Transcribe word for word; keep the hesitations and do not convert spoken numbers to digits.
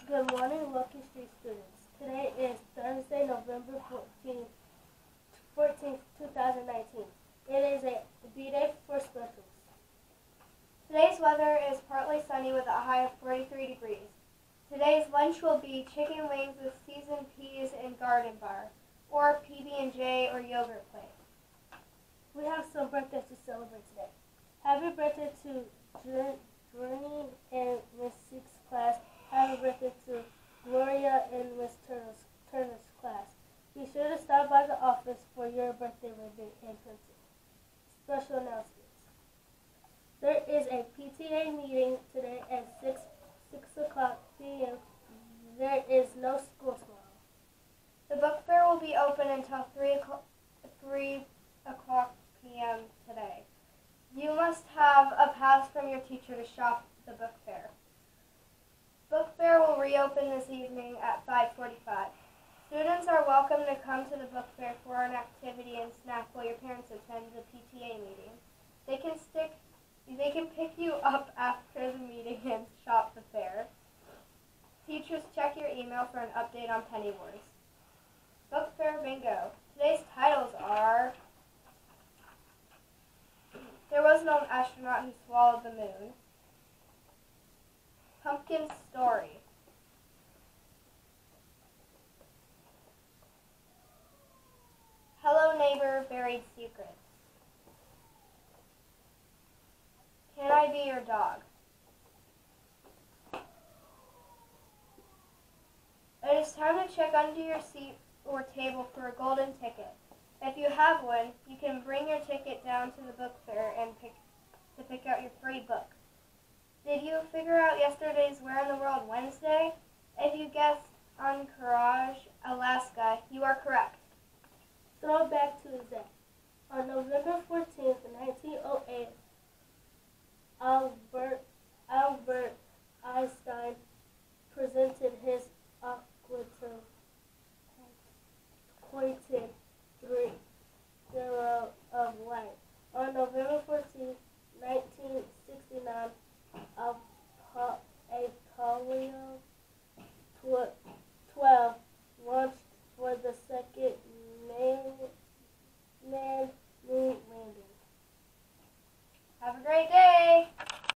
Good morning, Lucky Street students. Today is Thursday, November fourteenth, fourteenth two thousand nineteen. It is a B-Day for specials. Today's weather is partly sunny with a high of forty-three degrees. Today's lunch will be chicken wings with seasoned peas and garden bar, or P B and J or yogurt plate. We have some birthdays to celebrate today. Happy birthday to Journey in Miss Six's class. Happy birthday to Gloria in Miss Turner's, Turner's class. Be sure to stop by the office for your birthday ribbon and pencil. Special announcements. There is a P T A meeting today at six o'clock p m There is no school tomorrow. The book fair will be open until three o'clock p m today. You must have a pass from your teacher to shop the book fair. Book fair will reopen this evening at five forty-five. Students are welcome to come to the book fair for an activity and snack while your parents attend the P T A meeting. They can stick, they can pick you up after the meeting and shop the fair. Teachers, check your email for an update on Penny Wars. Book fair bingo. Today's titles are There Was No Astronaut Who Swallowed the Moon, Pumpkin Story, Hello Neighbor, Buried Secrets, Can I Be Your Dog? It is time to check under your seat or table for a golden ticket. If you have one, you can bring your ticket down to the book fair and pick to pick out your free book. Did you figure out yesterday's Where in the World Wednesday? If you guessed Anchorage, Alaska, you are correct. Throwback Tuesday. On November fourteenth, nineteen oh eight,